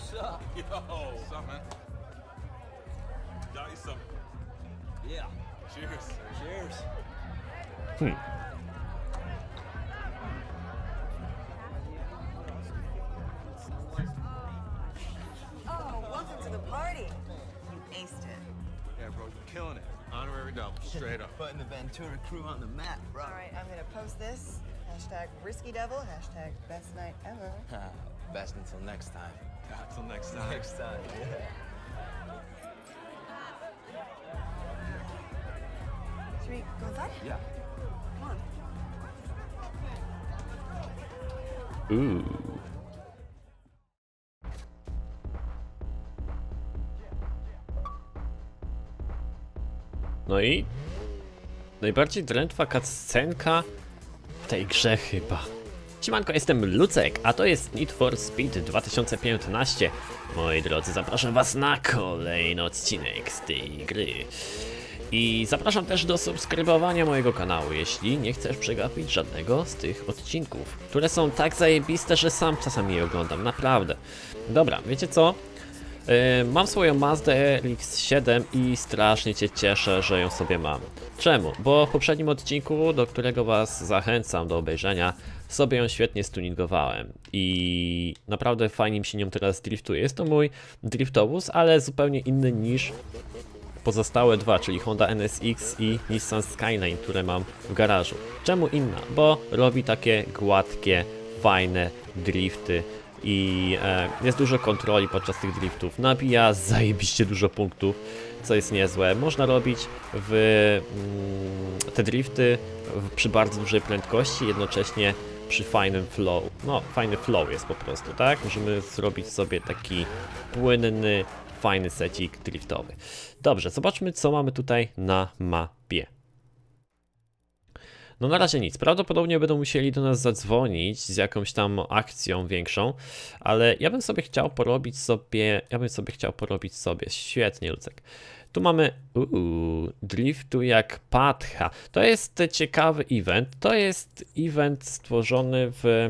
What's up? Yo, what's up, man? Got you some. Yeah. Cheers. Cheers. Oh, welcome to the party. You aced it. Yeah, bro, you're killing it. Honorary double, straight up. Putting the Ventura crew on the map, bro. All right, I'm gonna post this. Hashtag risky devil. Hashtag best night ever. Best until next time. Until next time. Next time, yeah. Should we go inside? Yeah. Come on. Uuu. No i najbardziej drętwa cutscenka w tej grze chyba. Siemanko, jestem Lucek, a to jest Need for Speed 2015. Moi drodzy, zapraszam was na kolejny odcinek z tej gry. I zapraszam też do subskrybowania mojego kanału, jeśli nie chcesz przegapić żadnego z tych odcinków, które są tak zajebiste, że sam czasami je oglądam, naprawdę. Dobra, wiecie co? Mam swoją Mazdę RX-7 i strasznie się cieszę, że ją sobie mam. Czemu? Bo w poprzednim odcinku, do którego was zachęcam do obejrzenia, sobie ją świetnie stuningowałem i naprawdę fajnie mi się nią teraz driftuje. Jest to mój driftowóz, ale zupełnie inny niż pozostałe dwa, czyli Honda NSX i Nissan Skyline, które mam w garażu. Czemu inna? Bo robi takie gładkie, fajne drifty i jest dużo kontroli podczas tych driftów. Nabija zajebiście dużo punktów, co jest niezłe. Można robić te drifty przy bardzo dużej prędkości, jednocześnie przy fajnym flow. No, fajny flow jest po prostu, tak? Możemy zrobić sobie taki płynny, fajny secik driftowy. Dobrze, zobaczmy, co mamy tutaj na mapie. No na razie nic. Prawdopodobnie będą musieli do nas zadzwonić z jakąś tam akcją większą, ale ja bym sobie chciał porobić sobie. Świetnie, Lucek. Tu mamy driftu jak Patcha. To jest ciekawy event. To jest event stworzony w...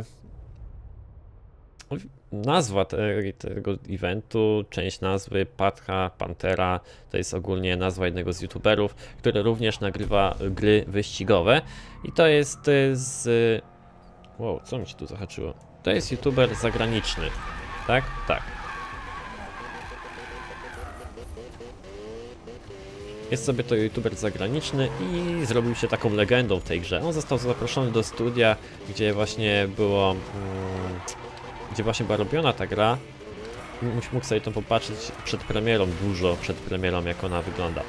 Nazwa tego eventu, część nazwy Patcha Pantera, to jest ogólnie nazwa jednego z youtuberów, który również nagrywa gry wyścigowe. I to jest z... Wow, co mi się tu zahaczyło? To jest youtuber zagraniczny, tak? Tak. Jest sobie to youtuber zagraniczny i zrobił się taką legendą w tej grze. On został zaproszony do studia, gdzie właśnie była robiona ta gra. Mógł sobie to popatrzeć przed premierą, dużo przed premierą, jak ona wygląda.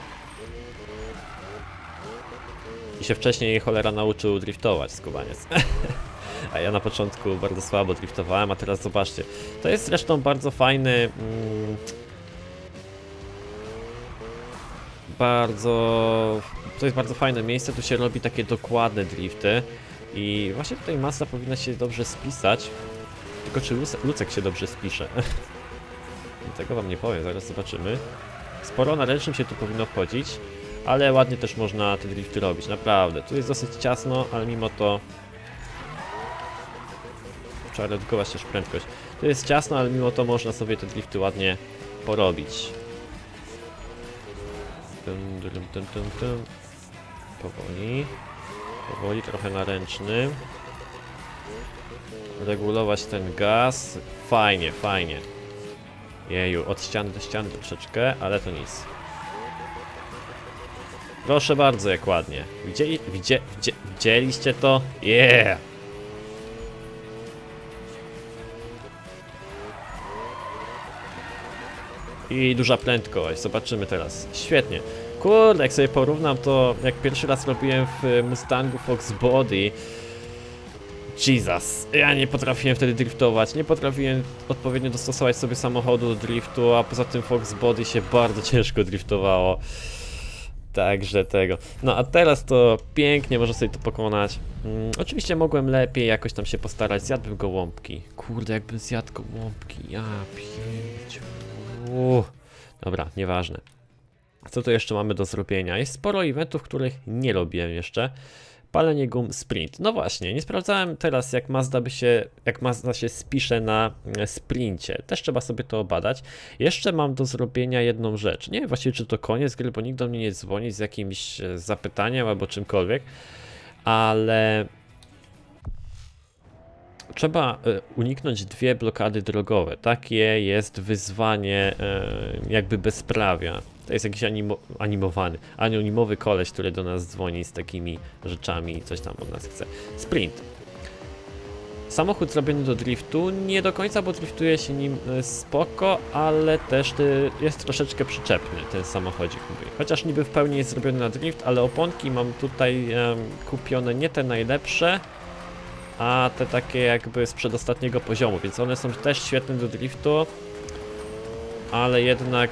I się wcześniej cholera nauczył driftować, skubaniec. A ja na początku bardzo słabo driftowałem, a teraz zobaczcie. To jest zresztą bardzo fajny... To jest bardzo fajne miejsce, tu się robi takie dokładne drifty. I właśnie tutaj Mazda powinna się dobrze spisać. Tylko czy Lucek się dobrze spisze? Tego wam nie powiem, zaraz zobaczymy. Sporo na ręcznym się tu powinno wchodzić, ale ładnie też można te drifty robić, naprawdę. Tu jest dosyć ciasno, ale mimo to... Trzeba redukować też prędkość. Tu jest ciasno, ale mimo to można sobie te drifty ładnie porobić. Powoli, trochę na ręczny. Regulować ten gaz. Fajnie, fajnie. Jeju, od ściany do ściany troszeczkę, ale to nic. Proszę bardzo, jak ładnie. Widzieliście to? Yeah! I duża prędkość, zobaczymy teraz. Świetnie. Kurde, jak sobie porównam to, jak pierwszy raz robiłem w Mustangu Fox Body. Jesus, ja nie potrafiłem wtedy driftować, nie potrafiłem odpowiednio dostosować sobie samochodu do driftu, a poza tym Fox Body się bardzo ciężko driftowało. Także tego. No a teraz to pięknie można sobie to pokonać. Oczywiście mogłem lepiej jakoś tam się postarać, zjadłbym gołąbki. Kurde, jakbym zjadł gołąbki, ja pięciu. Dobra, nieważne. Co tu jeszcze mamy do zrobienia? Jest sporo eventów, których nie robiłem jeszcze. Palenie gum sprint. No właśnie, nie sprawdzałem teraz jak Mazda się spisze na sprincie. Też trzeba sobie to obadać. Jeszcze mam do zrobienia jedną rzecz. Nie wiem właściwie czy to koniec gry, bo nikt do mnie nie dzwoni z jakimś zapytaniem albo czymkolwiek. Ale trzeba uniknąć 2 blokady drogowe. Takie jest wyzwanie jakby bezprawia. To jest jakiś anonimowy koleś, który do nas dzwoni z takimi rzeczami i coś tam od nas chce. Sprint. Samochód zrobiony do driftu, nie do końca, bo driftuje się nim spoko, ale też jest troszeczkę przyczepny ten samochodzik. Chociaż niby w pełni jest zrobiony na drift, ale oponki mam tutaj kupione nie te najlepsze, a te takie jakby z przedostatniego poziomu, więc one są też świetne do driftu, ale jednak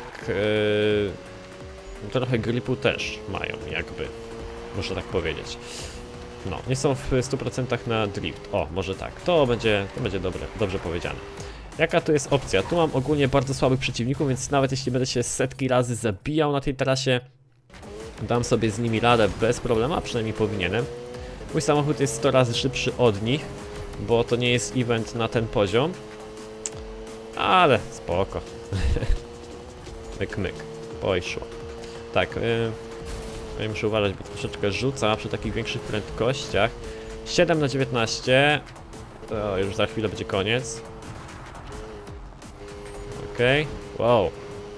trochę gripu też mają jakby, muszę tak powiedzieć. No, nie są w 100% na drift. O, może tak. To będzie dobrze powiedziane. Jaka tu jest opcja? Tu mam ogólnie bardzo słabych przeciwników, więc nawet jeśli będę się setki razy zabijał na tej trasie, dam sobie z nimi radę bez problemu, a przynajmniej powinienem. Mój samochód jest 100 razy szybszy od nich, bo to nie jest event na ten poziom. Ale spoko. Myk, myk. Poszło. Tak, ja muszę uważać, bo troszeczkę rzuca przy takich większych prędkościach. 7 na 19. To już za chwilę będzie koniec. Okej. Wow.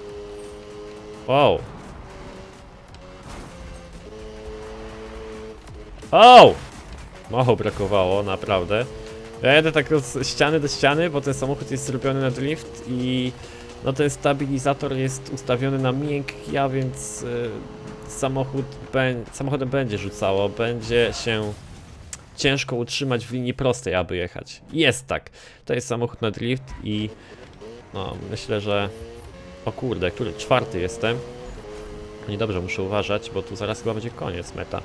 Wow. O! Mało brakowało, naprawdę. Ja jadę tak od ściany do ściany, bo ten samochód jest zrobiony na drift i no ten stabilizator jest ustawiony na miękki, a więc samochodem będzie rzucało, będzie się ciężko utrzymać w linii prostej, aby jechać. Jest tak. To jest samochód na drift i no myślę, że o kurde, który? 4 jestem. Niedobrze, muszę uważać, bo tu zaraz chyba będzie koniec meta.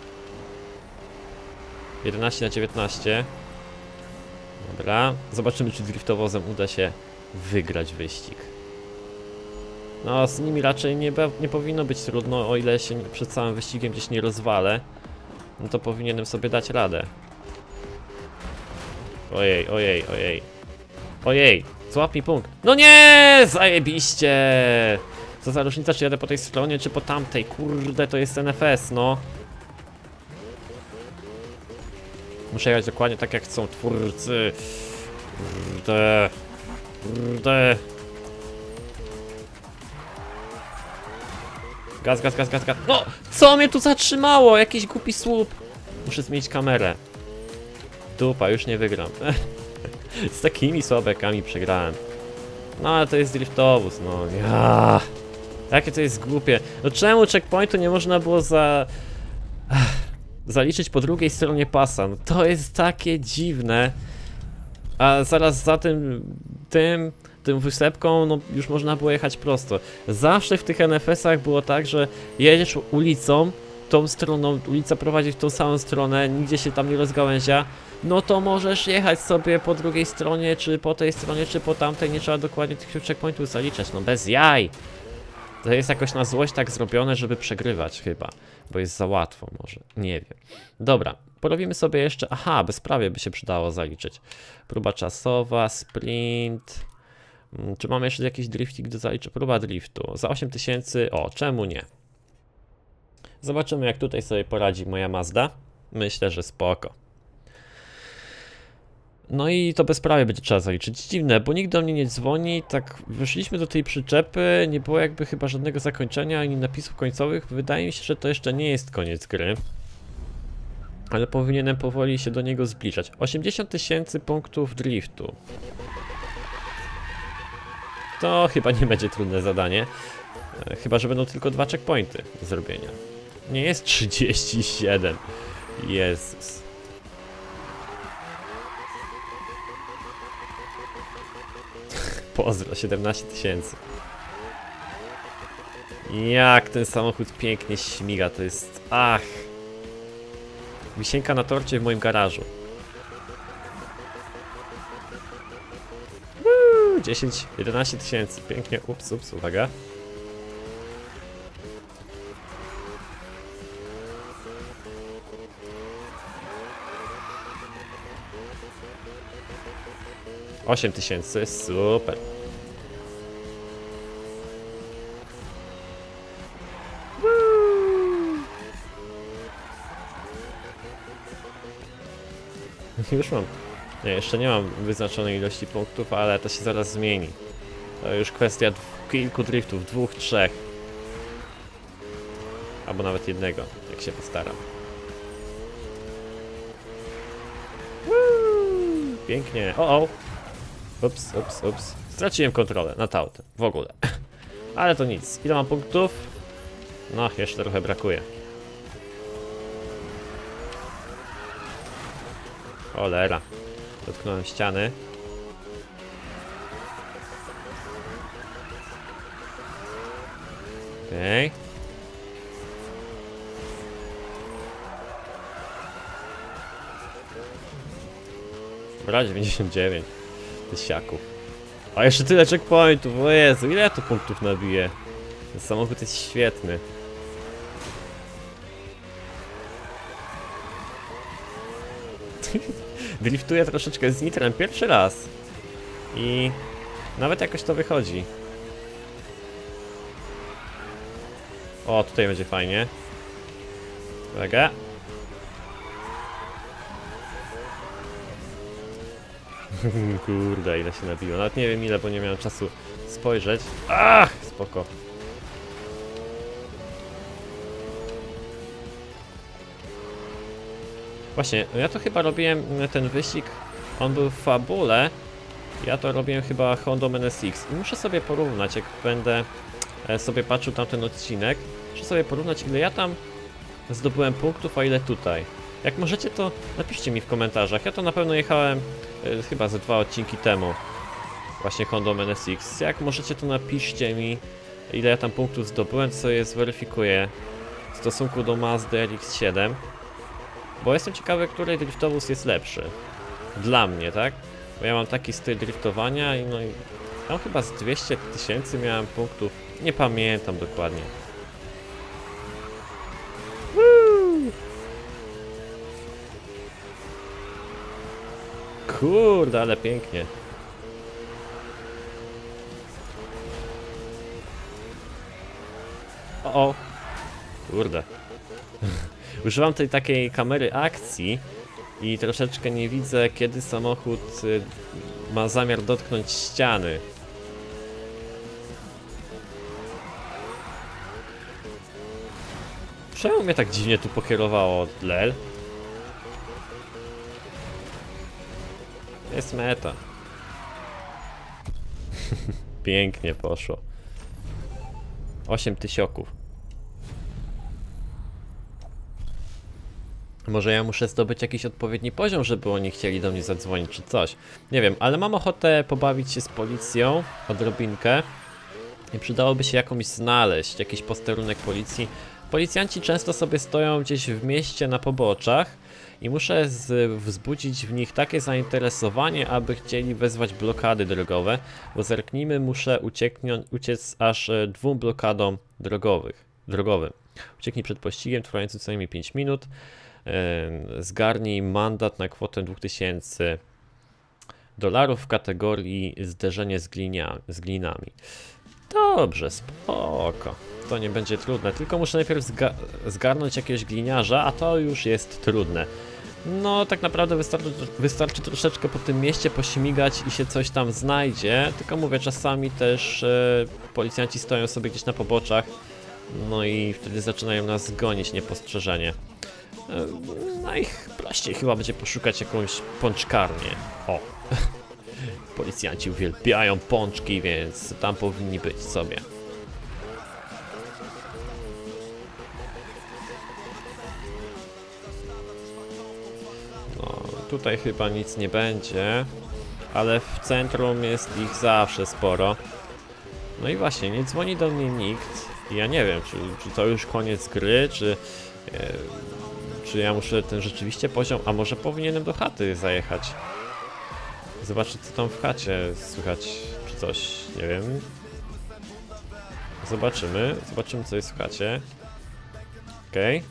11 na 19. Dobra, zobaczymy czy driftowozem uda się wygrać wyścig. No z nimi raczej nie powinno być trudno, o ile się przed całym wyścigiem gdzieś nie rozwalę. No to powinienem sobie dać radę. Ojej, ojej, ojej. Ojej, złap mi punkt. No nie, zajebiście. Co za różnica, czy jadę po tej stronie, czy po tamtej. Kurde, to jest NFS, no. Muszę jechać dokładnie tak jak chcą twórcy. Kurde. Kurde. Gaz, gaz, gaz, gaz, gaz. No! Co mnie tu zatrzymało? Jakiś głupi słup. Muszę zmienić kamerę. Dupa, już nie wygram. Z takimi słabekami przegrałem. No ale to jest driftowóz, no ja. Jakie to jest głupie. No czemu checkpointu nie można było zaliczyć po drugiej stronie pasa? No to jest takie dziwne. A zaraz za tym wysepką, no już można było jechać prosto. Zawsze w tych NFS-ach było tak, że jedziesz ulicą, tą stroną, ulica prowadzi w tą samą stronę, nigdzie się tam nie rozgałęzia, no to możesz jechać sobie po drugiej stronie, czy po tej stronie, czy po tamtej, nie trzeba dokładnie tych checkpointów zaliczać, no bez jaj! To jest jakoś na złość tak zrobione, żeby przegrywać chyba, bo jest za łatwo może, nie wiem. Dobra, porobimy sobie jeszcze, aha, bezprawie by się przydało zaliczyć. Próba czasowa, sprint. Czy mamy jeszcze jakiś driftik do zaliczenia? Próba driftu. Za 8000. O, czemu nie? Zobaczymy, jak tutaj sobie poradzi moja Mazda. Myślę, że spoko. No i to bezprawie będzie trzeba zaliczyć. Dziwne, bo nikt do mnie nie dzwoni. Tak, weszliśmy do tej przyczepy. Nie było jakby chyba żadnego zakończenia ani napisów końcowych. Wydaje mi się, że to jeszcze nie jest koniec gry. Ale powinienem powoli się do niego zbliżać. 80 000 punktów driftu. To chyba nie będzie trudne zadanie. Chyba, że będą tylko 2 checkpointy do zrobienia. Nie jest 37. Jezus. Pozdro, 17 000. Jak ten samochód pięknie śmiga, to jest... Ach! Wisienka na torcie w moim garażu. 10, 11 000, pięknie, ups, uwaga. 8000, super. Już mam. Nie, jeszcze nie mam wyznaczonej ilości punktów, ale to się zaraz zmieni. To już kwestia kilku driftów, 2, 3. Albo nawet jednego, jak się postaram. Pięknie. O! Ups. Straciłem kontrolę nad autem. W ogóle. Ale to nic. Ile mam punktów? No, jeszcze trochę brakuje. Cholera. Dotknąłem ściany. Okej. Dobra, 99 tysiaków. A jeszcze tyle checkpointów, o Jezu, ile ja tu punktów nabiję? Ten samochód jest świetny. Driftuję troszeczkę z nitrem pierwszy raz. I nawet jakoś to wychodzi. O, tutaj będzie fajnie. Uwaga. Kurde, ile się nabiło. Nawet nie wiem ile, bo nie miałem czasu spojrzeć. Ach, spoko. Właśnie, ja to chyba robiłem ten wyścig. On był w fabule. Ja to robiłem chyba Hondą NSX. I muszę sobie porównać, jak będę sobie patrzył tamten odcinek. Muszę sobie porównać, ile ja tam zdobyłem punktów, a ile tutaj. Jak możecie, to napiszcie mi w komentarzach. Ja to na pewno jechałem chyba ze 2 odcinki temu. Właśnie Hondą NSX. Jak możecie, to napiszcie mi, ile ja tam punktów zdobyłem, co je zweryfikuję w stosunku do Mazdy RX-7. Bo jestem ciekawy, który driftowóz jest lepszy. Dla mnie, tak? Bo ja mam taki styl driftowania i no i tam chyba z 200 000 miałem punktów. Nie pamiętam dokładnie. Woo! Kurde, ale pięknie. O! Kurde. Używam tej takiej kamery akcji i troszeczkę nie widzę, kiedy samochód ma zamiar dotknąć ściany. Czemu mnie tak dziwnie tu pokierowało, lel? Jest meta. Pięknie poszło. 8 tysiąków. Może ja muszę zdobyć jakiś odpowiedni poziom, żeby oni chcieli do mnie zadzwonić czy coś. Nie wiem, ale mam ochotę pobawić się z policją odrobinkę. I przydałoby się jakąś znaleźć, jakiś posterunek policji. Policjanci często sobie stoją gdzieś w mieście na poboczach i muszę wzbudzić w nich takie zainteresowanie, aby chcieli wezwać blokady drogowe, bo zerknijmy, muszę uciec aż 2 blokadom drogowym. Ucieknij przed pościgiem trwającym co najmniej 5 minut. Zgarnij mandat na kwotę $2000 w kategorii zderzenie z glinami. Dobrze, spoko. To nie będzie trudne, tylko muszę najpierw zgarnąć jakiegoś gliniarza, a to już jest trudne. No tak naprawdę wystarczy troszeczkę po tym mieście pośmigać i się coś tam znajdzie, tylko mówię, czasami też policjanci stoją sobie gdzieś na poboczach, no i wtedy zaczynają nas gonić niepostrzeżenie. Najprościej chyba będzie poszukać jakąś pączkarnię. O! Policjanci uwielbiają pączki, więc tam powinni być sobie. No, tutaj chyba nic nie będzie, ale w centrum jest ich zawsze sporo. No i właśnie, nie dzwoni do mnie nikt. I ja nie wiem, czy to już koniec gry, czy ja muszę ten rzeczywiście poziom, a może powinienem do chaty zajechać. Zobaczyć, co tam w chacie słychać, czy coś, nie wiem. Zobaczymy, co jest w chacie. Okej.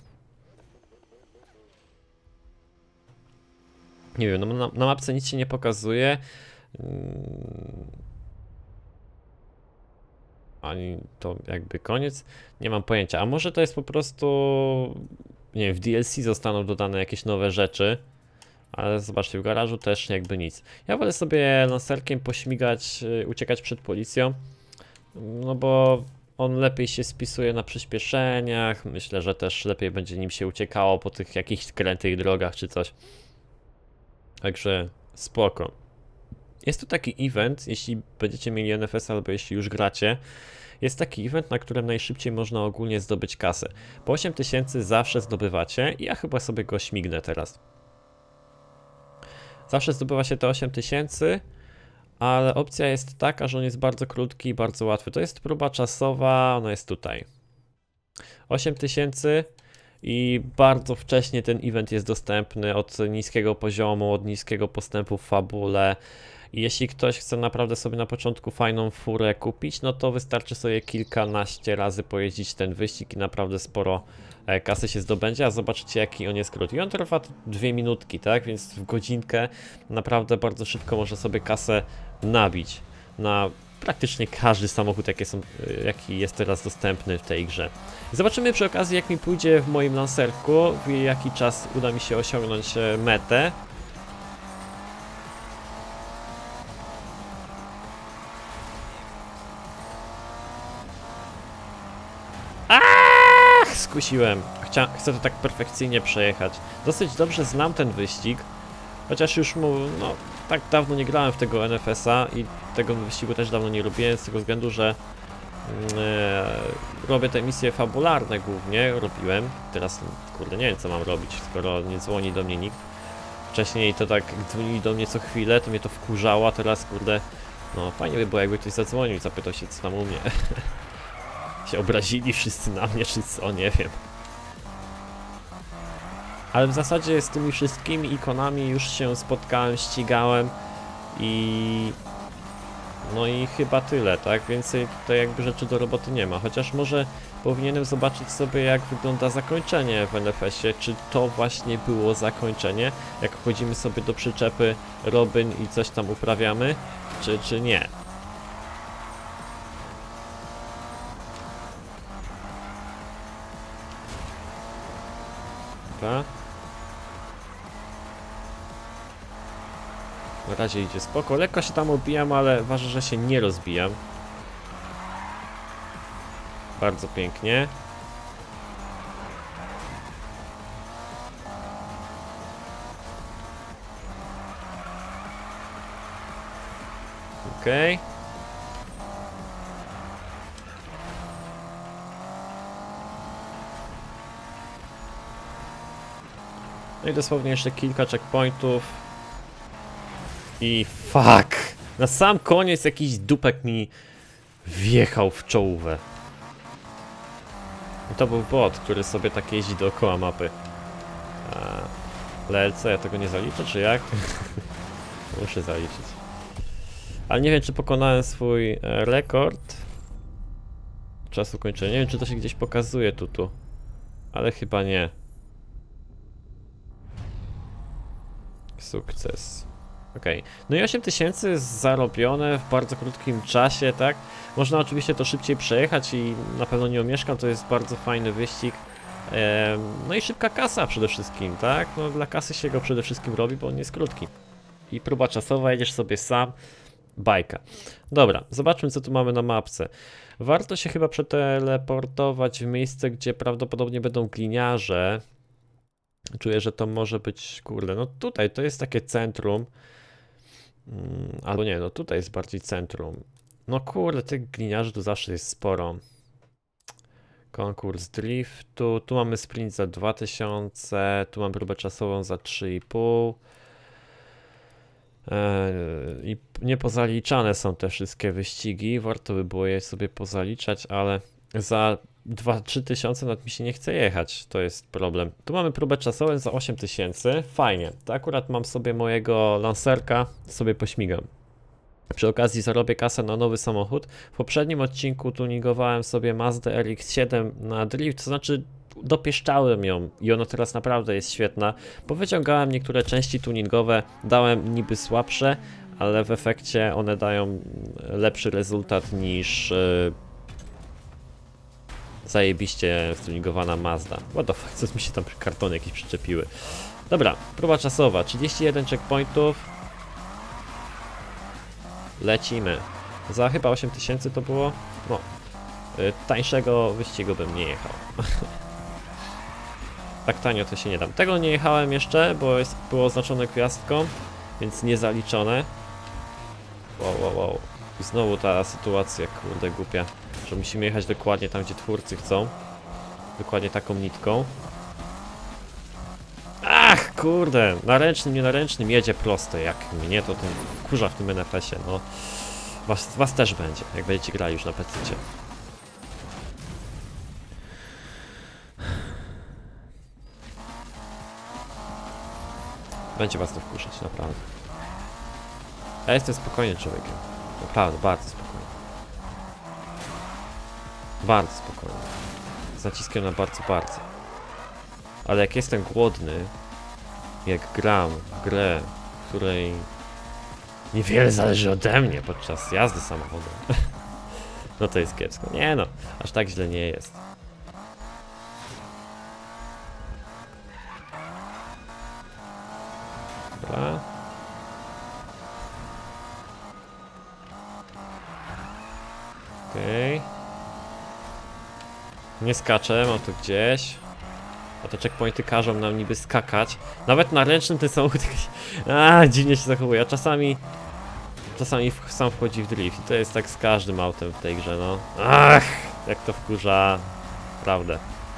Nie wiem, no na mapce nic się nie pokazuje. Ani to jakby koniec? Nie mam pojęcia. A może to jest po prostu... Nie wiem, w DLC zostaną dodane jakieś nowe rzeczy. Ale zobaczcie, w garażu też jakby nic. Ja wolę sobie lancerkiem pośmigać, uciekać przed policją. No bo on lepiej się spisuje na przyspieszeniach. Myślę, że też lepiej będzie nim się uciekało po tych jakichś krętych drogach czy coś. Także spoko. Jest tu taki event, jeśli będziecie mieli NFS albo jeśli już gracie. Jest taki event, na którym najszybciej można ogólnie zdobyć kasę. Po 8000 zawsze zdobywacie i ja chyba sobie go śmignę teraz. Zawsze zdobywa się te 8000, ale opcja jest taka, że on jest bardzo krótki i bardzo łatwy. To jest próba czasowa, ona jest tutaj. 8000 i bardzo wcześnie ten event jest dostępny od niskiego poziomu, od niskiego postępu w fabule. I jeśli ktoś chce naprawdę sobie na początku fajną furę kupić, no to wystarczy sobie kilkanaście razy pojeździć ten wyścig i naprawdę sporo kasy się zdobędzie, a zobaczycie jaki on jest krótki. I on trwa 2 minutki, tak? Więc w godzinkę naprawdę bardzo szybko można sobie kasę nabić na praktycznie każdy samochód, jaki jest teraz dostępny w tej grze. Zobaczymy przy okazji jak mi pójdzie w moim lancerku, w jaki czas uda mi się osiągnąć metę. Skusiłem. Chcę to tak perfekcyjnie przejechać. Dosyć dobrze znam ten wyścig, chociaż już no, tak dawno nie grałem w tego NFS-a i tego wyścigu też dawno nie robiłem, z tego względu, że robię te misje fabularne głównie, robiłem. Teraz, kurde, nie wiem co mam robić, skoro nie dzwoni do mnie nikt. Wcześniej to tak dzwonili do mnie co chwilę, to mnie to wkurzało, a teraz, kurde, no fajnie by było jakby ktoś zadzwonił i zapytał się co tam u mnie. Się obrazili wszyscy na mnie, czy co, nie wiem. Ale w zasadzie z tymi wszystkimi ikonami już się spotkałem, ścigałem i... No i chyba tyle, tak? Więcej tutaj jakby rzeczy do roboty nie ma. Chociaż może powinienem zobaczyć sobie jak wygląda zakończenie w NFS-ie. Czy to właśnie było zakończenie? Jak wchodzimy sobie do przyczepy Robin i coś tam uprawiamy? Czy nie? Dobra. Na razie idzie spoko. Lekko się tam obijam, ale ważne, że się nie rozbijam. Bardzo pięknie. Okej. No i dosłownie jeszcze kilka checkpointów. I fuck! Na sam koniec jakiś dupek mi wjechał w czołówę. I to był bot, który sobie tak jeździ dookoła mapy. LLC, ja tego nie zaliczę, czy jak? Muszę zaliczyć. Ale nie wiem, czy pokonałem swój rekord czasu kończenia. Nie wiem, czy to się gdzieś pokazuje tu. Ale chyba nie. Sukces. Okej. No i 8000 zarobione w bardzo krótkim czasie, tak? Można oczywiście to szybciej przejechać i na pewno nie omieszkam, to jest bardzo fajny wyścig. No i szybka kasa przede wszystkim, tak? No dla kasy się go przede wszystkim robi, bo on jest krótki. I próba czasowa, jedziesz sobie sam. Bajka. Dobra, zobaczmy co tu mamy na mapce. Warto się chyba przeteleportować w miejsce, gdzie prawdopodobnie będą gliniarze. Czuję, że to może być, kurde, no tutaj to jest takie centrum. Albo nie, no tutaj jest bardziej centrum. No kurde, tych gliniarzy tu zawsze jest sporo. Konkurs driftu, tu mamy sprint za 2000, tu mam próbę czasową za 3,5. I niepozaliczane są te wszystkie wyścigi, warto by było je sobie pozaliczać, ale za 2-3 tysiące nawet mi się nie chce jechać, to jest problem. Tu mamy próbę czasową za 8000, fajnie, to akurat mam sobie mojego lancerka, sobie pośmigam. Przy okazji zarobię kasę na nowy samochód. W poprzednim odcinku tuningowałem sobie Mazdę RX-7 na drift, to znaczy dopieszczałem ją i ona teraz naprawdę jest świetna. Powyciągałem niektóre części tuningowe, dałem niby słabsze, ale w efekcie one dają lepszy rezultat niż zajebiście stuningowana Mazda. What the fuck, co mi się tam kartony jakieś przyczepiły. Dobra, próba czasowa, 31 checkpointów. Lecimy. Za chyba 8000 to było? No. Tańszego wyścigu bym nie jechał. Tak tanio to się nie dam. Tego nie jechałem jeszcze, bo było oznaczone gwiazdką, więc nie zaliczone. Wow. I znowu ta sytuacja, kurde, głupia, że musimy jechać dokładnie tam, gdzie twórcy chcą. Dokładnie taką nitką. Ach, kurde, na ręcznym jedzie prosto, jak mnie to ten wkurza w tym NFS-ie, no. Was też będzie, jak będziecie grali już na PC-cie. Będzie was to wkurzać, naprawdę. Ja jestem spokojnym człowiekiem. Naprawdę, bardzo spokojny. Bardzo spokojny. Z naciskiem na bardzo. Ale jak jestem głodny, jak gram w grę, w której niewiele zależy ode mnie podczas jazdy samochodem, no to jest kiepsko. Nie no, aż tak źle nie jest. Dobra. Okej. Nie skaczę, mam tu gdzieś. A te checkpointy każą nam niby skakać. Nawet na ręcznym ten samochód dziwnie się zachowuje, a czasami sam wchodzi w drift. I to jest tak z każdym autem w tej grze, no. Ach, jak to wkurza. Prawdę.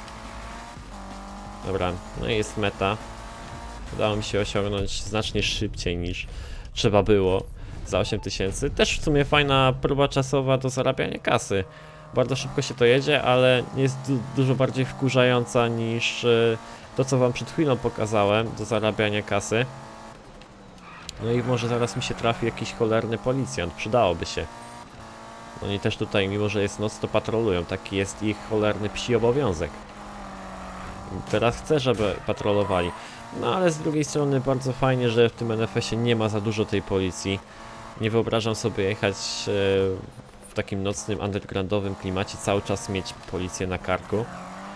Dobra, no i jest meta. Udało mi się osiągnąć znacznie szybciej niż trzeba było. Za 8000. Też w sumie fajna próba czasowa do zarabiania kasy. Bardzo szybko się to jedzie, ale jest dużo bardziej wkurzająca niż to, co wam przed chwilą pokazałem do zarabiania kasy. No i może zaraz mi się trafi jakiś cholerny policjant, przydałoby się. Oni też tutaj, mimo że jest noc, to patrolują, taki jest ich cholerny psi obowiązek. Teraz chcę, żeby patrolowali. No ale z drugiej strony bardzo fajnie, że w tym NFS-ie nie ma za dużo tej policji. Nie wyobrażam sobie jechać w takim nocnym, undergroundowym klimacie, cały czas mieć policję na karku.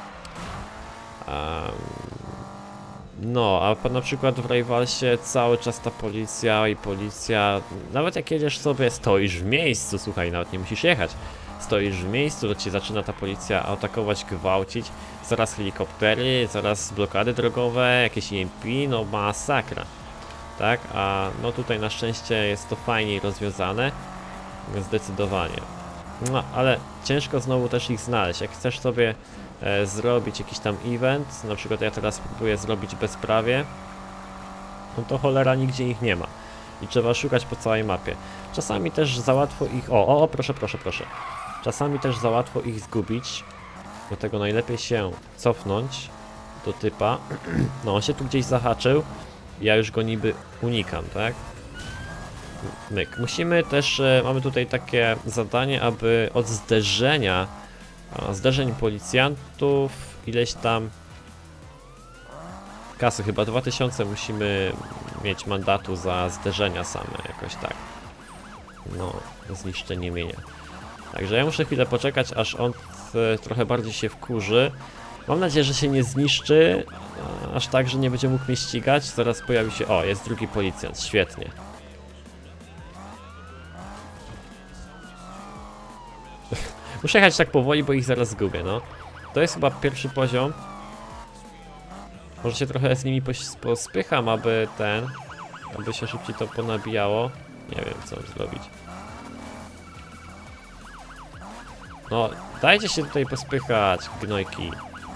No, a na przykład w Rivalsie cały czas ta policja, nawet jak jedziesz sobie, stoisz w miejscu, słuchaj, nawet nie musisz jechać. Stoisz w miejscu, to cię zaczyna ta policja atakować, gwałcić, zaraz helikoptery, zaraz blokady drogowe, jakieś EMP, no masakra. Tak, a no tutaj na szczęście jest to fajniej rozwiązane, zdecydowanie. No, ale ciężko znowu też ich znaleźć. Jak chcesz sobie zrobić jakiś tam event, na przykład ja teraz próbuję zrobić bezprawie, no to cholera nigdzie ich nie ma. I trzeba szukać po całej mapie. Czasami też za łatwo ich... proszę. Czasami też za łatwo ich zgubić. Dlatego najlepiej się cofnąć do typa. No, on się tu gdzieś zahaczył. Ja już go niby unikam, tak? Myk. Musimy też... mamy tutaj takie zadanie, aby od zderzeń policjantów ileś tam kasy, chyba 2000 musimy mieć mandatu za zderzenia same, jakoś tak. No, zniszczenie mienia. Także ja muszę chwilę poczekać, aż on trochę bardziej się wkurzy. Mam nadzieję, że się nie zniszczy, aż tak, że nie będzie mógł mnie ścigać. Zaraz pojawi się... O, jest drugi policjant, świetnie. Muszę jechać tak powoli, bo ich zaraz zgubię, no. To jest chyba pierwszy poziom. Może się trochę z nimi pospycham, aby się szybciej to ponabijało. Nie wiem, co zrobić. No, dajcie się tutaj pospychać, gnojki.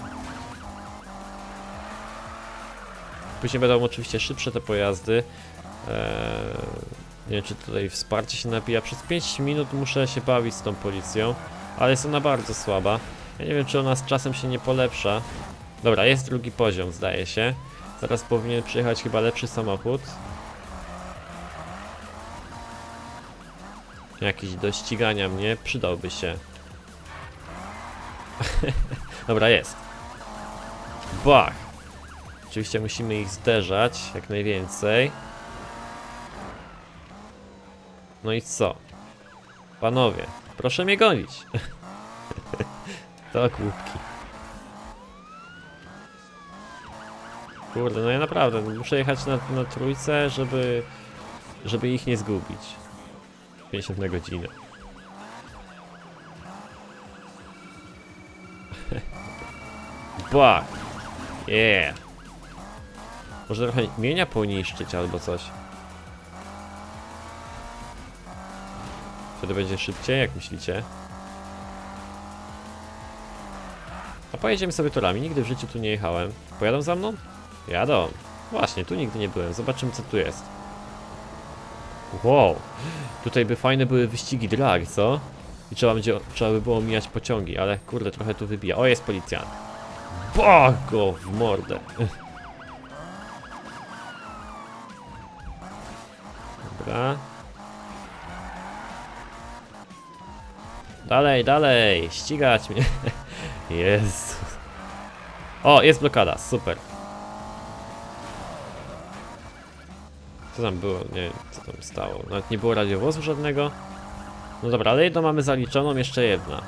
Później będą oczywiście szybsze te pojazdy. Nie wiem, czy tutaj wsparcie się nabija. Przez 5 minut muszę się bawić z tą policją, ale jest ona bardzo słaba. Ja nie wiem, czy ona z czasem się nie polepsza. Dobra, jest drugi poziom, zdaje się. Zaraz powinien przyjechać chyba lepszy samochód. Jakiś do ścigania mnie przydałby się. Dobra, jest. Bach! Oczywiście musimy ich zderzać jak najwięcej. No i co? Panowie, proszę mnie gonić. To głupki. Kurde, no ja naprawdę muszę jechać na trójce, żeby ich nie zgubić. 50 na godzinę. Bach! Yeah! Może trochę mienia poniszczyć albo coś. Wtedy będzie szybciej, jak myślicie? A pojedziemy sobie torami, nigdy w życiu tu nie jechałem. Pojadą za mną? Jadą. Właśnie, tu nigdy nie byłem, zobaczymy co tu jest. Wow, tutaj by fajne były wyścigi drag, co? I trzeba by było mijać pociągi, ale kurde, trochę tu wybija. O, jest policjant. Bach go w mordę. Dobra. Dalej, dalej, ścigać mnie. Jezu. O, jest blokada, super. Co tam było? Nie wiem, co tam stało. Nawet nie było radiowozu żadnego. No dobra, ale jedną mamy zaliczoną, jeszcze jedna.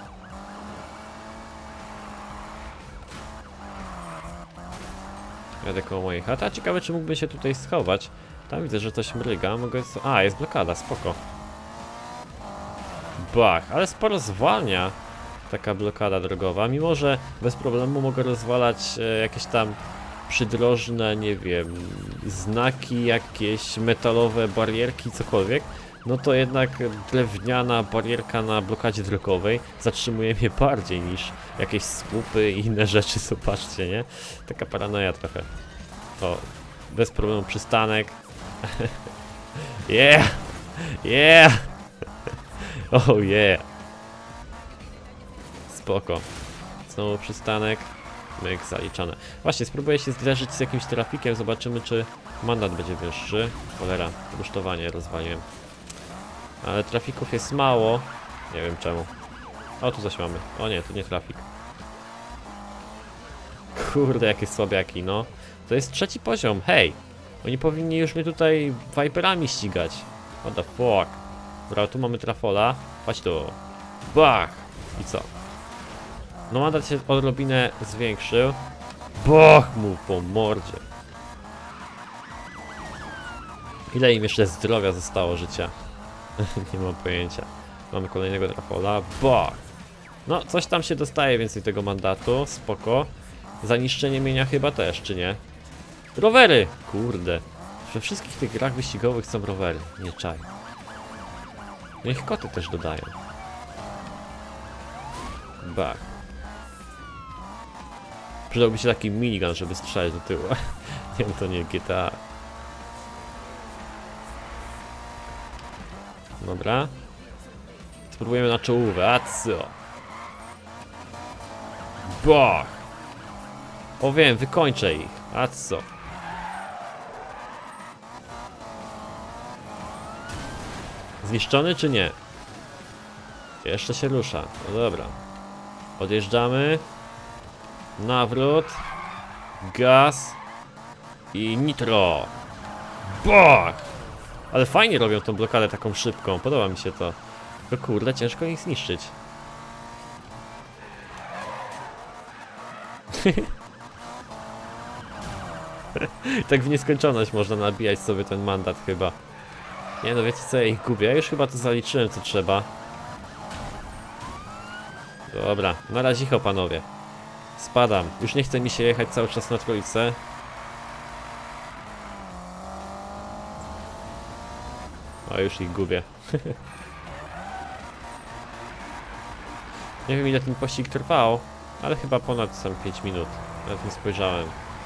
Jadę koło mojej chaty. A ciekawe, czy mógłbym się tutaj schować. Tam widzę, że coś mryga. Mogę... A, jest blokada, spoko. Bach, ale sporo zwalnia taka blokada drogowa. Mimo że bez problemu mogę rozwalać jakieś tam przydrożne, nie wiem, znaki, jakieś metalowe barierki, cokolwiek. No to jednak drewniana barierka na blokadzie drogowej zatrzymuje mnie bardziej niż jakieś słupy i inne rzeczy, zobaczcie, nie? Taka paranoja trochę. O, bez problemu przystanek. Yeah! Yeah! Oh yeah! Spoko. Znowu przystanek. Myk, zaliczone. Właśnie, spróbuję się zderzyć z jakimś trafikiem, zobaczymy czy mandat będzie wyższy. Cholera, rusztowanie rozwaliłem. Ale trafików jest mało. Nie wiem czemu. O, tu coś mamy. O nie, tu nie trafik. Kurde, jakie słabiaki, no. To jest 3. poziom, hej! Oni powinni już mnie tutaj Viperami ścigać. What the fuck? Dobra, tu mamy trafola. Chodź tu. Bach! I co? No mandat się odrobinę zwiększył. Bach mu po mordzie. Ile im jeszcze zdrowia zostało życia? Nie mam pojęcia. Mamy kolejnego trafola. Bach! No, coś tam się dostaje więcej tego mandatu. Spoko. Za niszczenie mienia chyba też, czy nie? Rowery! Kurde. We wszystkich tych grach wyścigowych są rowery. Nie czaj. Niech koty też dodają. Bach. Przydałby się taki minigun, żeby strzelać do tyłu. Nie wiem, to nie GTA. Dobra. Spróbujemy na czołówę, a co? Bach! O wiem, wykończę ich, a co? Zniszczony czy nie? Jeszcze się rusza, no dobra. Odjeżdżamy. Nawrót. Gaz. I nitro. Bach! Ale fajnie robią tą blokadę taką szybką, podoba mi się to. Tylko kurde, ciężko ich zniszczyć. Tak w nieskończoność można nabijać sobie ten mandat chyba. Nie no, wiecie co, ja ich gubię. Ja już chyba to zaliczyłem co trzeba. Dobra, na razie panowie. Spadam. Już nie chce mi się jechać cały czas na trójce. O, już ich gubię. Nie wiem ile ten pościg trwał, ale chyba ponad tam 5 minut. Nawet nie spojrzałem.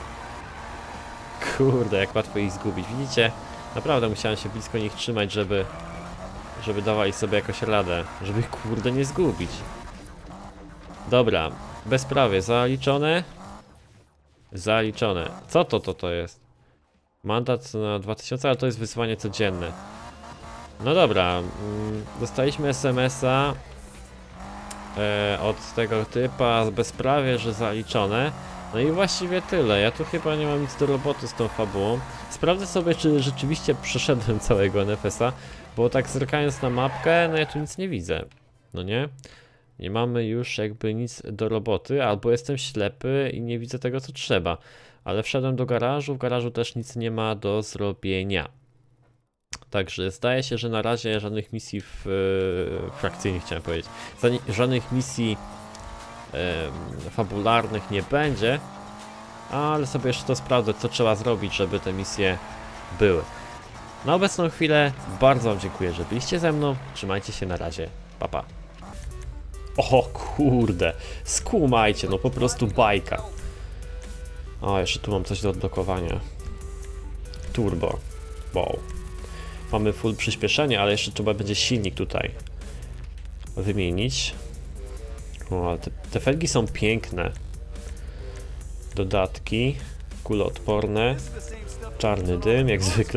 Kurde, jak łatwo ich zgubić. Widzicie? Naprawdę musiałem się blisko nich trzymać, żeby dawali sobie jakoś radę. Żeby ich kurde nie zgubić. Dobra, bezprawie, zaliczone. Zaliczone. Co to jest? Mandat na 2000, ale to jest wyzwanie codzienne. No dobra, dostaliśmy SMS-a od tego typa bezprawie, że zaliczone. No i właściwie tyle. Ja tu chyba nie mam nic do roboty z tą fabułą. Sprawdzę sobie, czy rzeczywiście przeszedłem całego NFS-a, bo tak zerkając na mapkę, no ja tu nic nie widzę. No nie? Nie mamy już jakby nic do roboty, albo jestem ślepy i nie widzę tego, co trzeba. Ale wszedłem do garażu, w garażu też nic nie ma do zrobienia. Także zdaje się, że na razie żadnych misji frakcyjnych, chciałem powiedzieć, żadnych misji fabularnych nie będzie, ale sobie jeszcze to sprawdzę, co trzeba zrobić, żeby te misje były. Na obecną chwilę bardzo wam dziękuję, że byliście ze mną, trzymajcie się, na razie, pa pa. O kurde, skumajcie, no po prostu bajka. O, jeszcze tu mam coś do odblokowania. Turbo, wow. Mamy full przyspieszenie, ale jeszcze trzeba będzie silnik tutaj wymienić. O, ale te felgi są piękne. Dodatki, kuloodporne, czarny dym, jak zwykle.